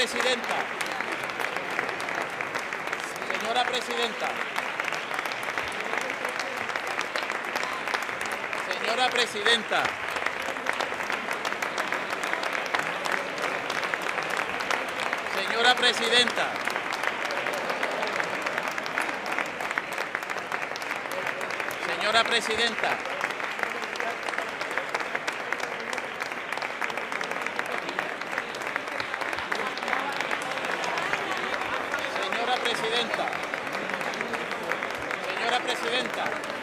presidenta. Señora presidenta. Señora presidenta. Señora presidenta. Señora presidenta. Señora presidenta. Señora presidenta.